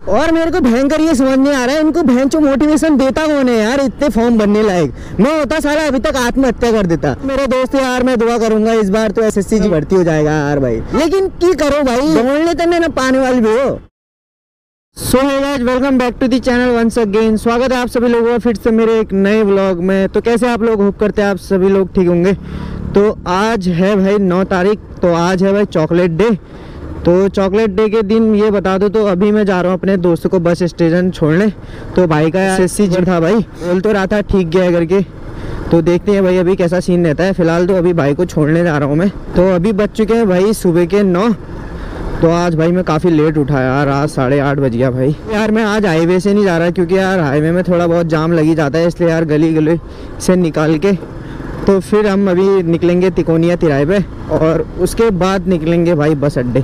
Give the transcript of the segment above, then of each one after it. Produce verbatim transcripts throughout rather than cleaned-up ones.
और मेरे को भयंकर ये समझ नहीं आ रहा है इनको भयंचो मोटिवेशन देता कौन है यार इतने फॉर्म भरने लायक। मैं होता साला अभी तक आत्महत्या कर देता। मेरे दोस्त यार मैं दुआ करूंगा इस बार तो एसएससी की भर्ती हो जाएगा यार भाई, लेकिन की करो भाई दौड़ने तक ना पाने वाली भी हो। So hey guys, welcome back to the channel once again. स्वागत है आप सभी लोगों का फिर से मेरे एक नए व्लॉग में। तो कैसे आप लोग, होप करते हैं आप सभी लोग ठीक होंगे। तो आज है भाई नौ तारीख, तो आज है भाई चॉकलेट डे। तो चॉकलेट डे के दिन ये बता दो, तो अभी मैं जा रहा हूँ अपने दोस्त को बस स्टेशन छोड़ने। तो भाई का एसएससी था भाई, बोल तो रहा था ठीक गया करके। तो देखते हैं भाई अभी कैसा सीन रहता है। फिलहाल तो अभी भाई को छोड़ने जा रहा हूँ मैं। तो अभी बज चुके हैं भाई सुबह के नौ। तो आज भाई मैं काफ़ी लेट उठा यार, आज साढ़े आठ बज गया भाई। यार मैं आज हाईवे से नहीं जा रहा क्योंकि यार हाईवे में थोड़ा बहुत जाम लगी जाता है, इसलिए यार गली गली से निकाल के तो फिर हम अभी निकलेंगे तिकोनिया तिराहे पे और उसके बाद निकलेंगे भाई बस अड्डे।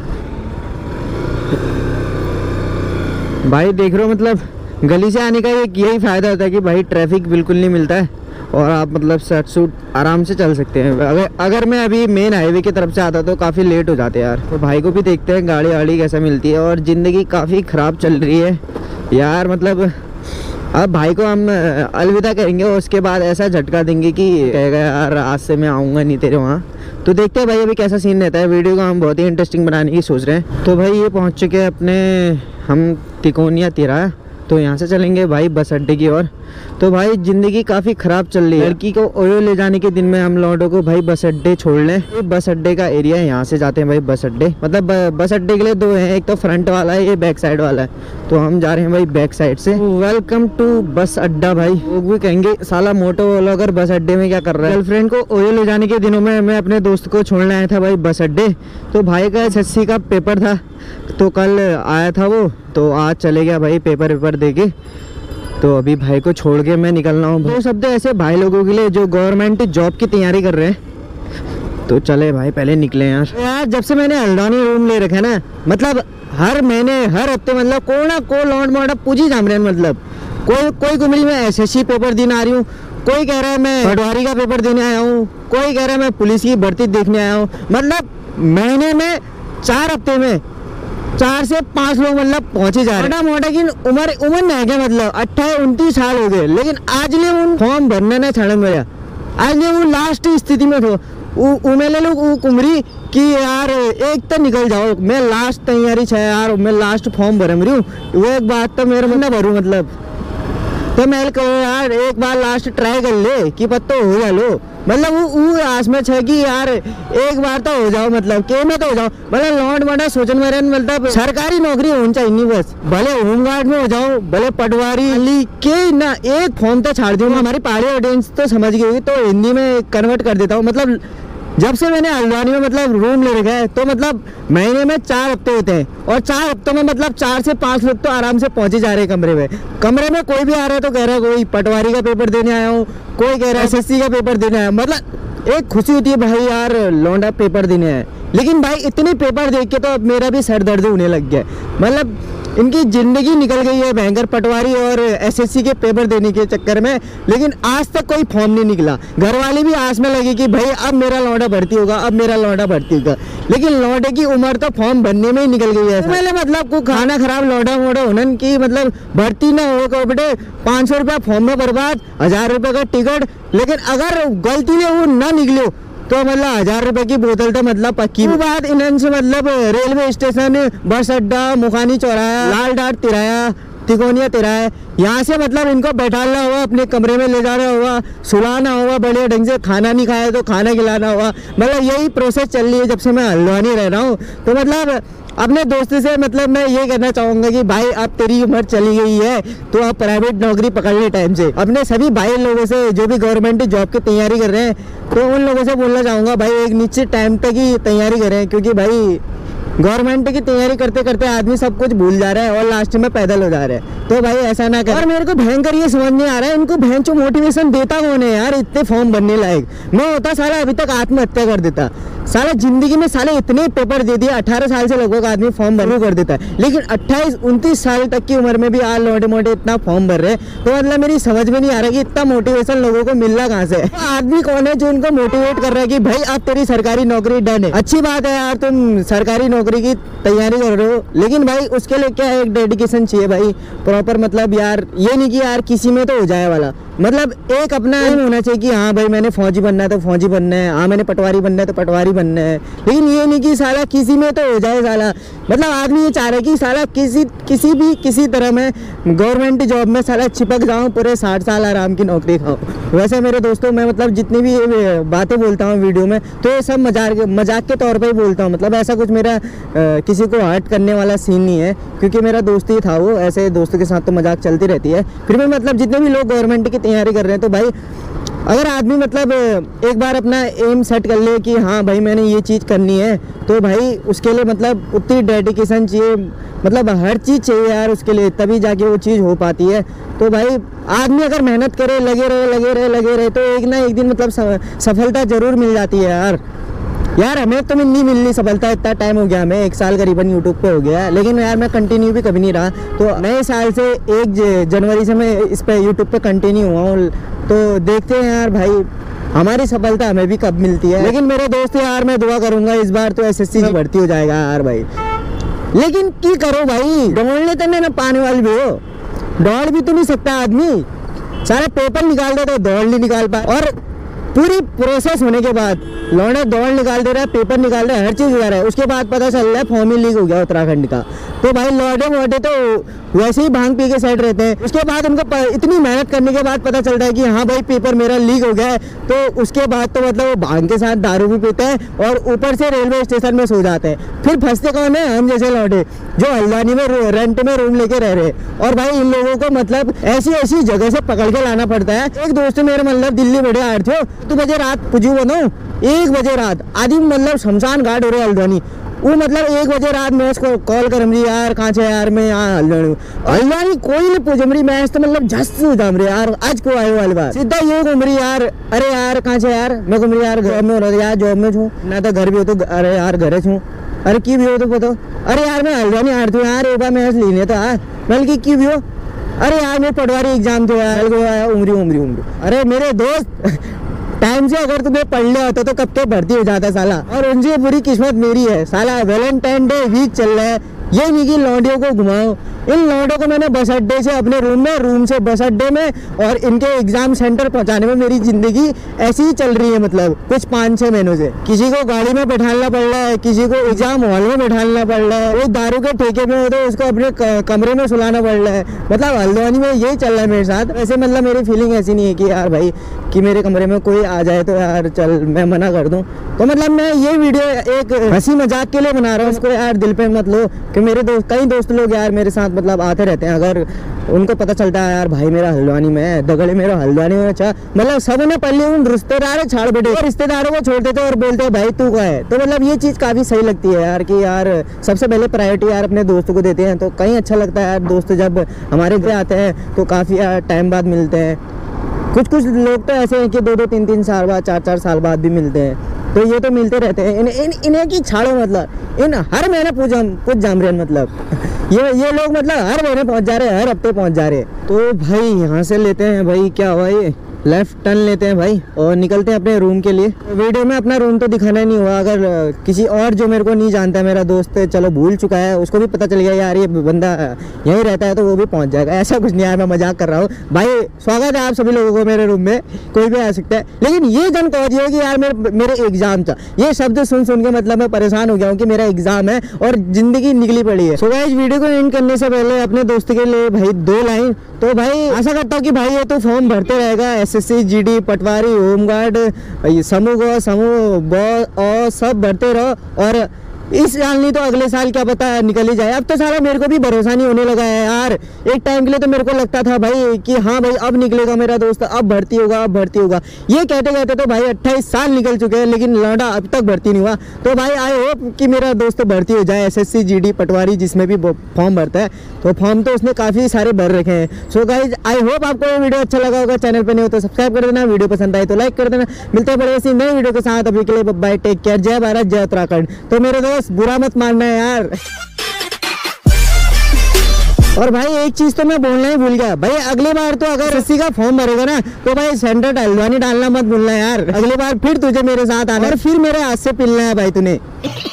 भाई देख रहे हो, मतलब गली से आने का एक यही फ़ायदा होता है कि भाई ट्रैफिक बिल्कुल नहीं मिलता है और आप मतलब शर्ट सूट आराम से चल सकते हैं। अगर अगर मैं अभी मेन हाईवे की तरफ से आता तो काफ़ी लेट हो जाते यार। तो भाई को भी देखते हैं गाड़ी वाड़ी कैसा मिलती है। और ज़िंदगी काफ़ी ख़राब चल रही है यार, मतलब अब भाई को हम अलविदा करेंगे और उसके बाद ऐसा झटका देंगे कि कहेगा यार आज से मैं आऊँगा नहीं तेरे वहाँ। तो देखते हैं भाई अभी कैसा सीन रहता है। वीडियो को हम बहुत ही इंटरेस्टिंग बनाने की सोच रहे हैं। तो भाई ये पहुँच चुके हैं अपने हम तिकोनिया तिराहा। तो यहाँ से चलेंगे भाई बस अड्डे की ओर। तो भाई ज़िंदगी काफ़ी ख़राब चल रही है। लड़की को ओयो ले जाने के दिन में हम लौटों को भाई बस अड्डे छोड़ लें। ये बस अड्डे का एरिया है, यहाँ से जाते हैं भाई बस अड्डे। मतलब बस अड्डे के लिए दो हैं, एक तो फ्रंट वाला है, ये बैक साइड वाला है। तो हम जा रहे हैं भाई बैक साइड से। वेलकम टू बस अड्डा। भाई लोग भी कहेंगे साला मोटो व्लॉगर बस अड्डे में क्या कर रहा है। गर्लफ्रेंड को ओयो ले जाने के दिनों में मैं अपने दोस्त को छोड़ने आया था भाई बस अड्डे। तो भाई का एसएससी का पेपर था तो कल आया था वो, तो आज चले गया भाई पेपर वेपर दे के। तो अभी भाई को छोड़ के मैं निकल रहा हूँ। दो शब्द ऐसे भाई लोगों के लिए जो गवर्नमेंट जॉब की तैयारी कर रहे हैं। तो चले भाई पहले निकले यार। यार जब से मैंने हल्द्वानी रूम ले रखा है ना, मतलब हर महीने हर हफ्ते मतलब को ना को लौंड मोटा पूजी जाम रहे हैं। मतलब कोई कोई कुमरी में एसएससी पेपर देने आ रही हूँ, कोई कह रहा है मैं पटवारी का पेपर देने आया हूँ, कोई कह रहा है मैं पुलिस की भर्ती देखने आया हूँ। मतलब महीने में चार हफ्ते में चार से पांच लोग मतलब पहुंचे जा रहे हैं। मोटा की उम्र उम्र नहीं क्या, मतलब अट्ठाईस उनतीस साल हो गए, लेकिन आज ले उन फॉर्म भरने ना छड़ मेरा। आज ले वो लास्ट स्थिति में थो उमेले लोग कुमरी कि यार एक तो निकल जाओ, मैं लास्ट तैयारी छे यार, मैं लास्ट फॉर्म भर रही हूँ। वो एक बात तो मेरे मन ना भरू, मतलब तो मैं कहो यार एक बार लास्ट ट्राई कर ले कि पत्तो हो जा लो। मतलब वो वो आस में छे कि यार एक बार तो हो जाओ, मतलब के में तो हो जाओ। मतलब लौंड मोटा सोचन मेरे मतलब सरकारी नौकरी होनी चाहिए नहीं, बस भले होमगार्ड में हो जाओ, भले पटवारी के ना एक फॉर्म तो छाड़ दूँ। हमारी पहाड़ी ऑडियंस तो समझ गई होगी, तो हिंदी में कन्वर्ट कर देता हूँ। मतलब जब से मैंने हल्द्वानी में मतलब रूम ले रखा है तो मतलब महीने में चार हफ्ते होते हैं और चार हफ्तों में मतलब चार से पांच लोग तो आराम से पहुंचे जा रहे हैं कमरे में। कमरे में कोई भी आ रहा है तो कह रहा है कोई पटवारी का पेपर देने आया हूँ, कोई कह रहा है एसएससी का पेपर देने आया। मतलब एक खुशी होती है भाई यार लौंडा पेपर देने आया। लेकिन भाई इतने पेपर देख के तो अब मेरा भी सर दर्द होने लग गया। मतलब इनकी ज़िंदगी निकल गई है भयंकर पटवारी और एसएससी के पेपर देने के चक्कर में, लेकिन आज तक कोई फॉर्म नहीं निकला। घर वाले भी आस में लगी कि भाई अब मेरा लौंडा भर्ती होगा, अब मेरा लौंडा भर्ती होगा, लेकिन लौंडे की उम्र तो फॉर्म भरने में ही निकल गई है। पहले मतलब को खाना खराब लौंडा मोड़ा होने की मतलब भर्ती ना हो को बेटे पाँच सौ रुपया फॉर्म में बर्बाद, हजार रुपये का टिकट। लेकिन अगर गलती ने वो ना निकलो तो मतलब हजार रुपए की बोतल तो मतलब पक्की बात। इन्हें से मतलब रेलवे स्टेशन, बस अड्डा, मुखानी चौराहा, लाल डाट तिराहा, तिकोनिया तिराहा, यहाँ से मतलब इनको बैठाना हुआ, अपने कमरे में ले जाना हुआ, सुलाना हुआ, बढ़िया ढंग से खाना नहीं खाया तो खाना खिलाना हुआ। मतलब यही प्रोसेस चल रही है जब से मैं हल्द्वानी रह रहा हूँ। तो मतलब अपने दोस्त से मतलब मैं ये कहना चाहूँगा कि भाई अब तेरी उम्र चली गई है तो अब प्राइवेट नौकरी पकड़ ले टाइम से। अपने सभी भाई लोगों से जो भी गवर्नमेंट जॉब की तैयारी कर रहे हैं तो उन लोगों से बोलना चाहूँगा भाई एक निश्चित टाइम तक ही तैयारी करें, क्योंकि भाई गवर्नमेंट की तैयारी करते करते आदमी सब कुछ भूल जा रहा है और लास्ट में पैदल हो जा रहा है। तो भाई ऐसा ना कर। और मेरे को भयंकर ये समझ नहीं आ रहा है इनको भयंचो मोटिवेशन देता कौन है यार इतने फॉर्म भरने लायक। मैं होता साला अभी तक आत्महत्या कर देता। साला जिंदगी में साले इतने पेपर दे दिए, अठारह साल से लगभग आदमी फॉर्म भरने कर देता है, लेकिन अट्ठाईस उनतीस साल तक की उम्र में भी आज मोटे मोटे इतना फॉर्म भर रहे हैं। तो मतलब मेरी समझ में नहीं आ रहा कि इतना मोटिवेशन लोगों को मिल रहा कहाँ से। तो आदमी कौन है जो उनको मोटिवेट कर रहा है कि भाई अब तेरी सरकारी नौकरी डन है। अच्छी बात है यार तुम सरकारी नौकरी की तैयारी कर रहे हो, लेकिन भाई उसके लिए क्या एक डेडिकेशन चाहिए भाई प्रॉपर। मतलब यार ये नहीं कि यार किसी में तो हो जाए वाला, मतलब एक अपना एम होना चाहिए कि हाँ भाई मैंने फौजी बनना है तो फौजी बनना है, हाँ मैंने पटवारी बनना है तो पटवारी बनना है। लेकिन ये नहीं कि साला किसी में तो हो जाए साला। मतलब आदमी ये चाह रहा है कि साला किसी किसी भी किसी तरह में गवर्नमेंट जॉब में साला चिपक जाऊँ, पूरे साठ साल आराम की नौकरी खाऊँ। वैसे मेरे दोस्तों मैं मतलब जितनी भी बातें बोलता हूँ वीडियो में तो ये सब मजाक मजाक के तौर पर ही बोलता हूँ। मतलब ऐसा कुछ मेरा आ, किसी को हर्ट करने वाला सीन नहीं है, क्योंकि मेरा दोस्त ही था वो। ऐसे दोस्तों के साथ तो मजाक चलती रहती है। फिर भी मतलब जितने भी लोग गवर्नमेंट की तैयारी कर रहे हैं तो भाई अगर आदमी मतलब एक बार अपना एम सेट कर ले कि हाँ भाई मैंने ये चीज़ करनी है, तो भाई उसके लिए मतलब उतनी डेडिकेशन चाहिए, मतलब हर चीज़ चाहिए यार उसके लिए, तभी जाके वो चीज़ हो पाती है। तो भाई आदमी अगर मेहनत करे, लगे रहे लगे रहे लगे रहे तो एक ना एक दिन मतलब सफलता ज़रूर मिल जाती है यार। यार हमें तो नहीं मिलनी सफलता, इतना टाइम हो गया हमें, एक साल करीबन यूट्यूब पे हो गया, लेकिन यार मैं कंटिन्यू भी कभी नहीं रहा। तो नए साल से एक जनवरी से मैं इस पे यूट्यूब पे कंटिन्यू हुआ हूँ। तो देखते हैं यार भाई हमारी सफलता हमें भी कब मिलती है। लेकिन मेरे दोस्त यार मैं दुआ करूंगा इस बार तो एसएससी की भर्ती हो जाएगा यार भाई। लेकिन की करो भाई, दौड़ने तो ना पाने वाले भी हो, दौड़ भी तो नहीं सकता आदमी। सारे पेपर निकाल दे तो दौड़ नहीं निकाल पाए, और पूरी प्रोसेस होने के बाद लौंडा दौड़ निकाल दे रहा है, पेपर निकाल रहा है, हर चीज़ हो रहा है, उसके बाद पता चल रहा है फॉर्म ही लीक हो गया उत्तराखंड का। तो भाई लौटे मोटे तो वैसे ही भांग पी के साइड रहते हैं। उसके बाद उनको इतनी मेहनत करने के बाद पता चलता है कि हाँ भाई पेपर मेरा लीक हो गया है, तो उसके बाद तो मतलब वो भांग के साथ दारू भी पीते हैं और ऊपर से रेलवे स्टेशन में सो जाते हैं। फिर फंसते कौन है? हम जैसे लौटे जो हल्द्वानी में रेंट में रूम लेके रह रहे हैं। और भाई इन लोगों को मतलब ऐसी ऐसी जगह से पकड़ के लाना पड़ता है। एक दोस्त मेरे मतलब दिल्ली बड़े आए थे, दो बजे रात पुजू बनो, एक बजे रात आदि मतलब शमशान घाट हो रहे हल्द्वानी, वो मतलब एक बजे रात मैं उसको कॉल कर रही यार कहाँ से यार मैं यहाँ हल्द्वानी हल्द्वानी कोई नहीं पूछ रही, मैं तो मतलब झस जाम रही यार आज को आए वाली बात सीधा ये घूम रही यार। अरे यार कहाँ से यार मैं घूम रही यार जॉब में हो रहा यार, जॉब में छूँ ना तो घर भी हो तो अरे यार घर छूँ, अरे की भी हो तो बताओ, अरे यार मैं हल्द्वानी आ रही हूँ यार एक बार मैं लेने तो यार बल्कि की भी हो, अरे यार मैं पटवारी एग्जाम तो यार उमरी उमरी उमरी। अरे मेरे दोस्त टाइम से अगर तुम्हें पढ़ लिया होता तो कब तक भर्ती हो जाता साला। और उनसे बुरी किस्मत मेरी है साला, वैलेंटाइन डे वीक चल रहा है, ये नहीं कि लौंडियों को घुमाओ। इन लौंडों को मैंने बस अड्डे से अपने रूम में, रूम से बस अड्डे में और इनके एग्जाम सेंटर पहुंचाने में मेरी जिंदगी ऐसी ही चल रही है। मतलब कुछ पाँच छः महीनों से किसी को गाड़ी में बैठाना पड़ रहा है, किसी को एग्जाम हॉल में बैठाना पड़ रहा है, वो दारू के ठेके में हो तो उसको अपने कमरे में सुलाना पड़ रहा है। मतलब हल्द्वानी में यही चल रहा है मेरे साथ। वैसे मतलब मेरी फीलिंग ऐसी नहीं है कि यार भाई कि मेरे कमरे में कोई आ जाए तो यार चल मैं मना कर दूं। तो मतलब मैं ये वीडियो एक हंसी मजाक के लिए बना रहा हूँ, इसको यार दिल पे मत लो कि मेरे दोस्त कई दोस्त लोग यार मेरे साथ मतलब आते रहते हैं। अगर उनको पता चलता है यार भाई मेरा हल्द्वानी में है, दगड़े मेरा हल्द्वानी में, अच्छा मतलब सब उन्हें पहले उन रिश्तेदार छाड़ बैठे, रिश्तेदारों को छोड़ देते और बोलते हैं भाई तू का है। तो मतलब ये चीज़ काफ़ी सही लगती है यार कि यार सबसे पहले प्रायोरिटी यार अपने दोस्तों को देते हैं। तो कहीं अच्छा लगता है यार दोस्त जब हमारे घर आते हैं तो काफ़ी यार टाइम बाद मिलते हैं। कुछ कुछ लोग तो ऐसे हैं कि दो दो तीन तीन साल बाद, चार चार साल बाद भी मिलते हैं। तो ये तो मिलते रहते हैं। इन, इन इन्हें की छाड़ो, मतलब इन हर महीने पूछ पूछ जाम रहे हैं। मतलब ये ये लोग मतलब हर महीने पहुंच जा रहे हैं, हर हफ्ते पहुंच जा रहे हैं। तो भाई यहाँ से लेते हैं भाई क्या हुआ ये लेफ्ट टर्न लेते हैं भाई और निकलते हैं अपने रूम के लिए। वीडियो में अपना रूम तो दिखाना ही नहीं हुआ। अगर किसी और जो मेरे को नहीं जानता है, मेरा दोस्त चलो भूल चुका है, उसको भी पता चल गया यार ये बंदा यहीं रहता है तो वो भी पहुंच जाएगा। ऐसा कुछ नहीं है, मैं मजाक कर रहा हूँ भाई। स्वागत है आप सभी लोगों को मेरे रूम में, कोई भी आ सकता है। लेकिन ये जन कह दिया कि यार मेरे मेरे एग्जाम था, ये शब्द सुन सुन के मतलब मैं परेशान हो गया हूँ कि मेरा एग्जाम है और जिंदगी निकली पड़ी है। सो गाइस वीडियो को एंड करने से पहले अपने दोस्त के लिए भाई दो लाइन, तो भाई आशा करता हूँ कि भाई ये तो फॉर्म भरते रहेगा, एसएससी, जीडी, पटवारी, होमगार्ड, समूह गो समूह बॉ और सब भरते रहो। और इस साल नहीं तो अगले साल क्या पता निकल ही जाए। अब तो सारा मेरे को भी भरोसा नहीं होने लगा है यार। एक टाइम के लिए तो मेरे को लगता था भाई कि हाँ भाई अब निकलेगा मेरा दोस्त, अब भर्ती होगा, अब भर्ती होगा। ये कहते कहते तो भाई अट्ठाईस साल निकल चुके हैं लेकिन लौंडा अब तक भर्ती नहीं हुआ। तो भाई आई होप कि मेरा दोस्त भर्ती हो जाए, एसएससी जीडी पटवारी जिसमें भी फॉर्म भरता है, तो फॉर्म तो उसने काफ़ी सारे भर रखे हैं। सो गाइज आई होप आपको ये वीडियो अच्छा लगा होगा। चैनल पर नहीं हो तो सब्सक्राइब कर देना, वीडियो पसंद आए तो लाइक कर देना। मिलते हैं बड़े सी नई वीडियो के साथ, अभी के लिए बाय, टेक केयर, जय भारत जय उत्तराखंड। तो मेरे दोस्त बुरा मत मानना है यार। और भाई एक चीज तो मैं बोलना ही भूल गया भाई, अगली बार तो अगर एसएससी का फॉर्म भरेगा ना तो भाई सेंटर हल्द्वानी डालना मत भूलना यार। अगली बार फिर तुझे मेरे साथ आना और फिर मेरे हाथ से पिलना है भाई तूने।